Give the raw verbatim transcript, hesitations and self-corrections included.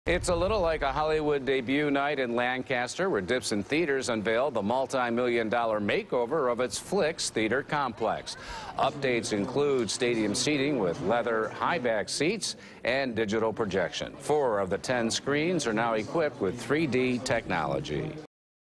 It's a little like a Hollywood debut night in Lancaster, where Dipson Theaters unveiled the multi-million dollar makeover of its Flicks Theater complex. Updates include stadium seating with leather high-back seats and digital projection. Four of the ten screens are now equipped with three D technology.